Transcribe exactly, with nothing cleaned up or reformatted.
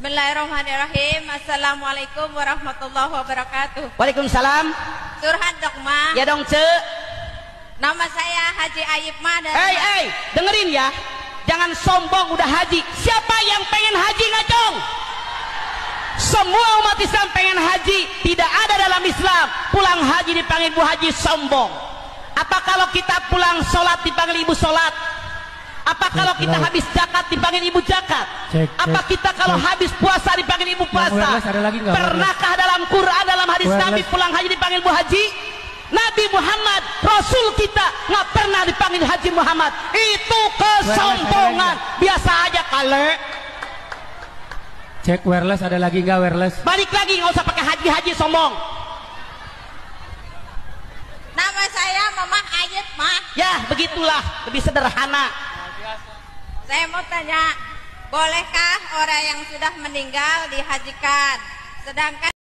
Bismillahirrahmanirrahim. Assalamualaikum warahmatullahi wabarakatuh. Waalaikumsalam. Surhan dok ma. Ya dong ce. Nama saya Haji Ayib ma dari. Hei hei, dengerin ya. Jangan sombong udah haji. Siapa yang pengen haji ngacong? Semua umat Islam pengen haji. Tidak ada dalam Islam pulang haji dipanggil Bu Haji sombong. Apa kalau kita pulang sholat dipanggil Ibu sholat? Apa kalau kita habis zakat dipanggil Ibu zakat? Cek, Apa cek, kita kalau cek. habis puasa dipanggil Ibu puasa? Ada lagi nggak? Pernahkah dalam Quran, dalam hadis Wireless. Nabi pulang haji dipanggil Bu Haji? Nabi Muhammad, Rasul kita nggak pernah dipanggil Haji Muhammad. Itu kesombongan. Biasa aja kale. Cek wireless, ada lagi nggak wireless? Balik lagi, nggak usah pakai haji-haji sombong. Nama saya Mamah Ayib ma. Ya begitulah, lebih sederhana. Saya mau tanya, bolehkah orang yang sudah meninggal dihajikan? Sedangkan